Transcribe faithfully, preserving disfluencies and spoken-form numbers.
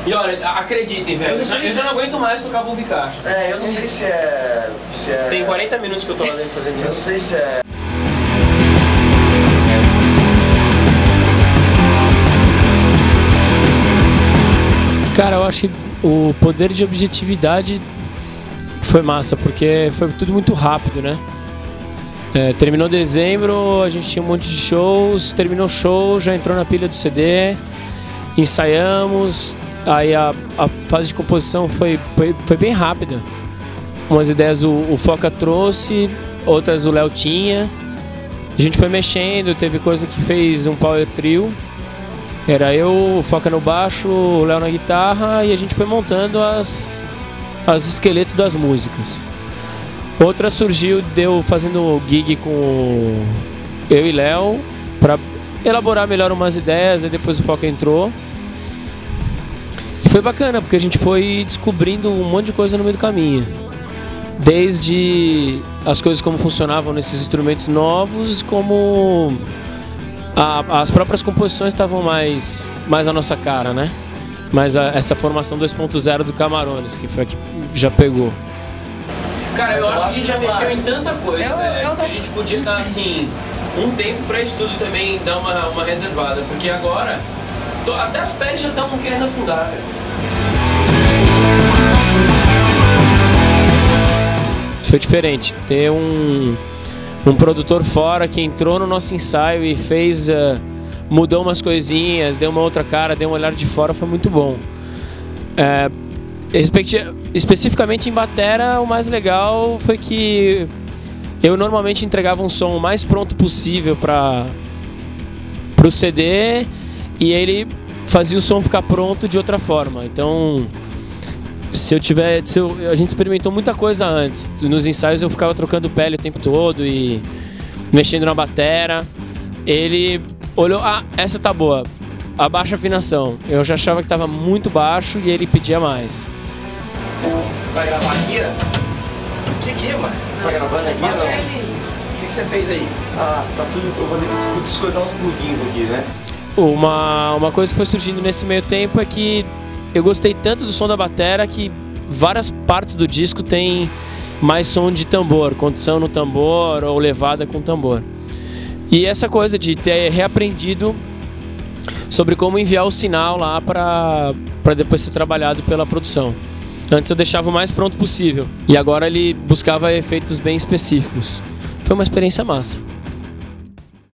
E olha, acreditem, velho, eu, eu se... já não aguento mais tocar bomba e caixa. É, eu não sei se é... se é... Tem quarenta minutos que eu tô lá dentro fazendo isso. Eu não sei se é... Cara, eu acho que o poder de objetividade foi massa, porque foi tudo muito rápido, né? É, terminou dezembro, a gente tinha um monte de shows, terminou o show, já entrou na pilha do C D, ensaiamos, aí a, a fase de composição foi, foi, foi bem rápida. Umas ideias o, o Foca trouxe, outras o Léo tinha. A gente foi mexendo, teve coisa que fez um power trio. Era eu, o Foca no baixo, o Léo na guitarra, e a gente foi montando as, as esqueletos das músicas. Outra surgiu, deu fazendo gig com eu e Léo, para elaborar melhor umas ideias, aí depois o Foca entrou. E foi bacana, porque a gente foi descobrindo um monte de coisa no meio do caminho. Desde as coisas como funcionavam nesses instrumentos novos, como... A, as próprias composições estavam mais, mais à nossa cara, né? Mas a, essa formação dois ponto zero do Camarones, que foi a que já pegou. Cara, eu acho que a gente já mexeu em tanta coisa, eu, né? eu tô... A gente podia dar, assim, um tempo pra isso tudo também, dar uma, uma reservada. Porque agora, tô, até as peles já estão querendo afundar, velho. Foi diferente. Ter um... Um produtor fora que entrou no nosso ensaio e fez, uh, mudou umas coisinhas, deu uma outra cara, deu um olhar de fora, foi muito bom. É, especificamente em batera, o mais legal foi que eu normalmente entregava um som o mais pronto possível para o C D e ele fazia o som ficar pronto de outra forma. Então, se eu tiver, se eu, a gente experimentou muita coisa antes. Nos ensaios eu ficava trocando pele o tempo todo e mexendo na batera. Ele olhou, ah, essa tá boa, abaixa a afinação. Eu já achava que tava muito baixo e ele pedia mais. Vai gravar aqui? O que que é, mano? Tá gravando aqui ou não? O que que você fez aí? Ah, tá tudo, eu vou ter que descoisar uns plugins aqui, né? Uma, uma coisa que foi surgindo nesse meio tempo é que eu gostei tanto do som da batera que várias partes do disco tem mais som de tambor, condução no tambor ou levada com tambor. E essa coisa de ter reaprendido sobre como enviar o sinal lá para para depois ser trabalhado pela produção. Antes eu deixava o mais pronto possível e agora ele buscava efeitos bem específicos. Foi uma experiência massa.